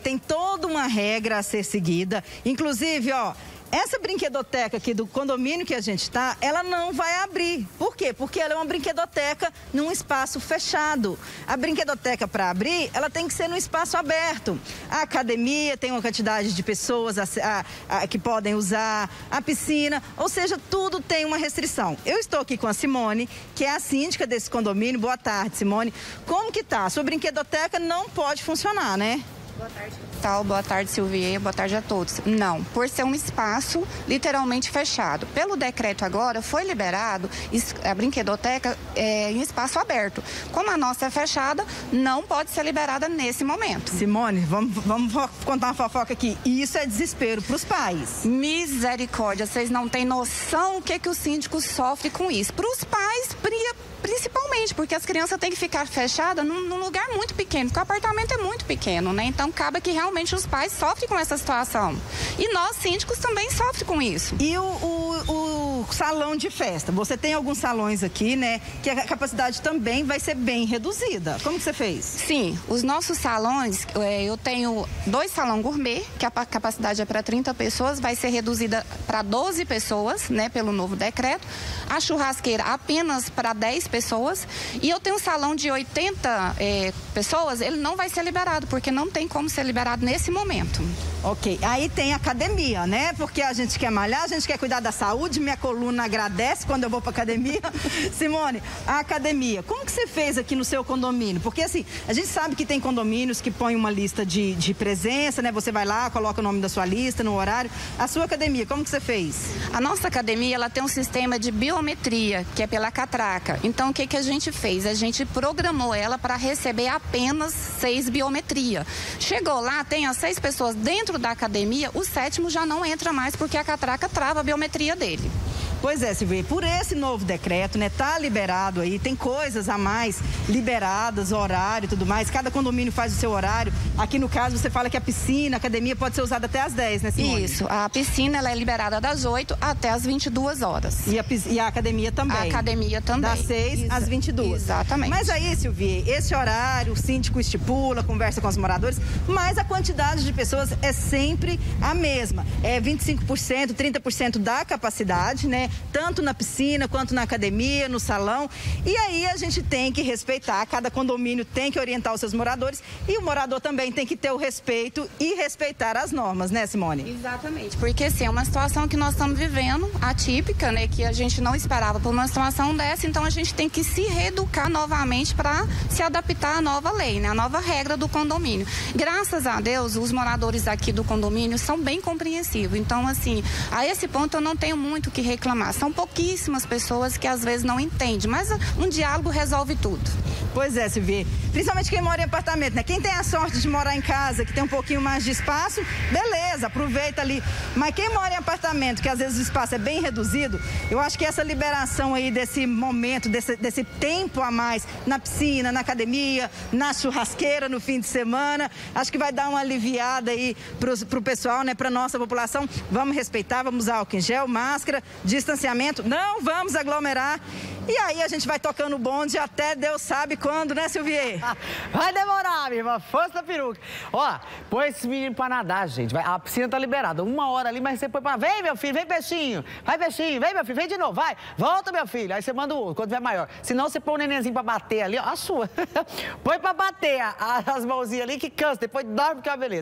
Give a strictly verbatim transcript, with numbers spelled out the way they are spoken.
tem toda uma regra a ser seguida. Inclusive, ó, essa brinquedoteca aqui do condomínio que a gente está, ela não vai abrir. Por quê? Porque ela é uma brinquedoteca num espaço fechado. A brinquedoteca, para abrir, ela tem que ser num espaço aberto. A academia tem uma quantidade de pessoas a, a, a, que podem usar, a piscina, ou seja, tudo tem uma restrição. Eu estou aqui com a Simone, que é a síndica desse condomínio. Boa tarde, Simone. Como que tá? A sua brinquedoteca não pode funcionar, né? Boa tarde, Tal. Boa tarde, Silvia. Boa tarde a todos. Não, por ser um espaço literalmente fechado. Pelo decreto agora, foi liberado a brinquedoteca é, em espaço aberto. Como a nossa é fechada, não pode ser liberada nesse momento. Simone, vamos, vamos contar uma fofoca aqui. Isso é desespero para os pais. Misericórdia, vocês não têm noção o que, que o síndico sofre com isso. Para os pais, principalmente, porque as crianças têm que ficar fechadas num, num lugar muito pequeno, porque o apartamento é muito pequeno, né? Então, acaba que realmente os pais sofrem com essa situação. E nós, síndicos, também sofrem com isso. E o, o, o salão de festa? Você tem alguns salões aqui, né? Que a capacidade também vai ser bem reduzida. Como que você fez? Sim, os nossos salões, eu tenho dois salões gourmet, que a capacidade é para trinta pessoas, vai ser reduzida para doze pessoas, né? Pelo novo decreto. A churrasqueira apenas para dez pessoas. E eu tenho um salão de oitenta é, pessoas, ele não vai ser liberado, porque não tem como ser liberado nesse momento. Ok, aí tem academia, né? Porque a gente quer malhar, a gente quer cuidar da saúde, minha coluna agradece quando eu vou pra academia. Simone, a academia, como que você fez aqui no seu condomínio? Porque assim, a gente sabe que tem condomínios que põem uma lista de, de presença, né? Você vai lá, coloca o nome da sua lista, no horário. A sua academia, como que você fez? A nossa academia, ela tem um sistema de biometria, que é pela catraca. Então, o que que a gente fez? A gente programou ela para receber apenas seis biometria. Chegou lá, tem as seis pessoas dentro da academia, o sétimo já não entra mais porque a catraca trava a biometria dele. Pois é, Silvia, por esse novo decreto, né, tá liberado aí, tem coisas a mais liberadas, horário e tudo mais, cada condomínio faz o seu horário. Aqui no caso você fala que a piscina, a academia pode ser usada até às dez, né, Simone? Isso, a piscina ela é liberada das oito até às vinte e duas horas. E a, e a academia também? A academia também. Das seis às vinte e duas. Exatamente. Mas aí, Silvia, esse horário o síndico estipula, conversa com os moradores, mas a quantidade de pessoas é sempre a mesma. É vinte e cinco por cento, trinta por cento da capacidade, né? Tanto na piscina, quanto na academia, no salão. E aí a gente tem que respeitar, cada condomínio tem que orientar os seus moradores e o morador também tem que ter o respeito e respeitar as normas, né, Simone? Exatamente, porque assim, é uma situação que nós estamos vivendo, atípica, né, que a gente não esperava por uma situação dessa, então a gente tem que se reeducar novamente para se adaptar à nova lei, né, à nova regra do condomínio. Graças a Deus, os moradores aqui do condomínio são bem compreensivos, então assim, a esse ponto eu não tenho muito o que reclamar. São pouquíssimas pessoas que às vezes não entendem, mas um diálogo resolve tudo. Pois é, Silvia. Principalmente quem mora em apartamento, né? Quem tem a sorte de morar em casa, que tem um pouquinho mais de espaço, beleza, aproveita ali. Mas quem mora em apartamento, que às vezes o espaço é bem reduzido, eu acho que essa liberação aí desse momento, desse, desse tempo a mais na piscina, na academia, na churrasqueira no fim de semana, acho que vai dar uma aliviada aí pro, pro pessoal, né? Pra nossa população. Vamos respeitar, vamos usar álcool em gel, máscara, distanciamento, não vamos aglomerar. E aí a gente vai tocando o bonde até Deus sabe quando, né, Silvia? Vai demorar, minha irmã, força da peruca. Ó, põe esse menino pra nadar, gente. Vai, a piscina tá liberada, uma hora ali, mas você põe pra... Vem, meu filho, vem, peixinho. Vai, peixinho, vem, meu filho, vem de novo, vai. Volta, meu filho. Aí você manda o outro, quando tiver maior. Senão você põe o nenenzinho pra bater ali, ó, a sua. Põe pra bater a, a, as mãozinhas ali que cansa, depois dorme que é uma beleza.